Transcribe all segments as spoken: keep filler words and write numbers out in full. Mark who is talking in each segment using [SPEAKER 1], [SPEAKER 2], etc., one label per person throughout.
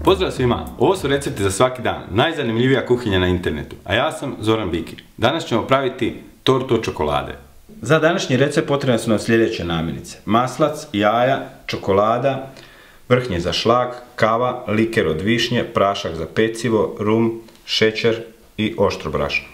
[SPEAKER 1] Pozdrav svima, ovo su recepti za svaki dan, najzanimljivija kuhinja na internetu, a ja sam Zoran Bikir. Danas ćemo praviti tortu od čokolade. Za današnji recept potrebne su nam sljedeće namirnice: maslac, jaja, čokolada, vrhnje za šlag, kava, liker od višnje, prašak za pecivo, rum, šećer i oštro brašno.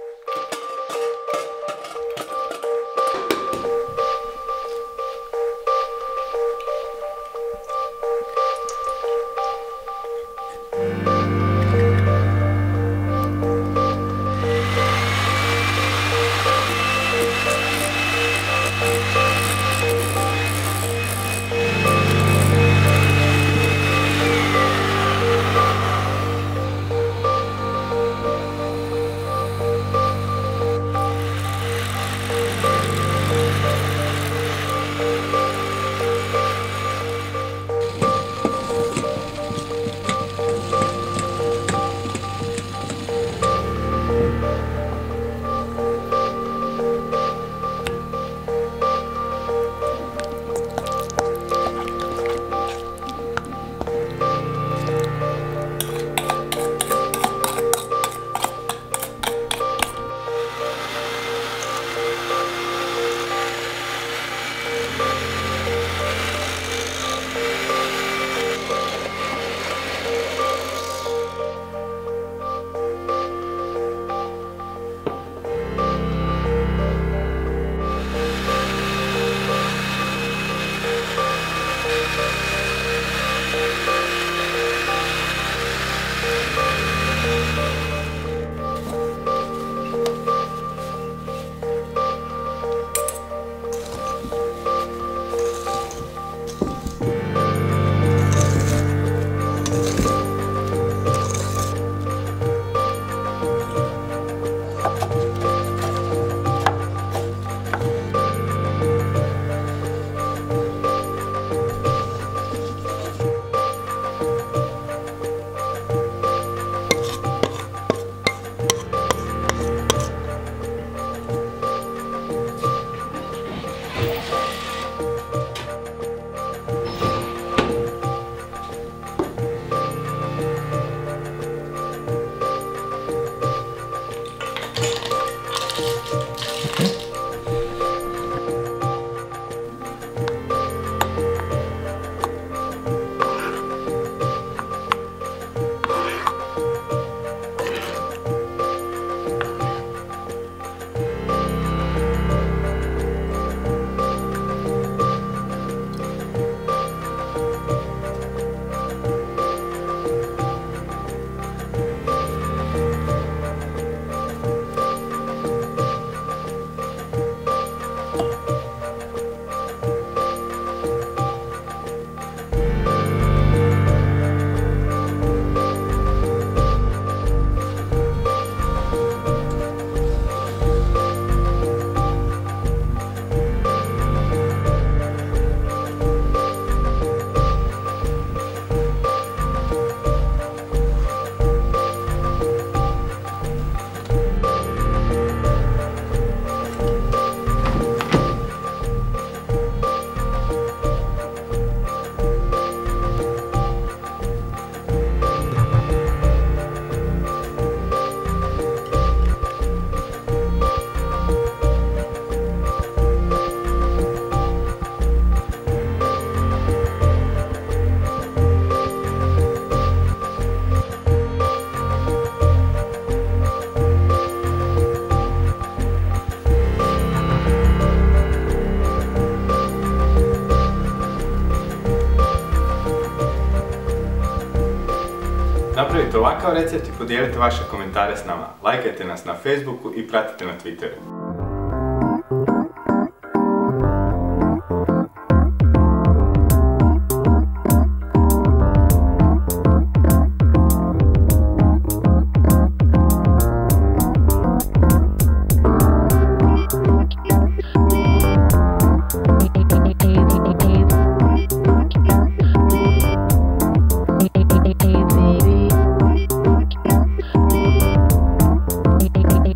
[SPEAKER 1] Napravite ovakav recept i podijelite vaše komentare s nama. Lajkajte nas na Facebooku i pratite na Twitteru.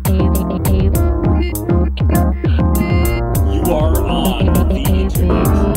[SPEAKER 2] You are on the internet.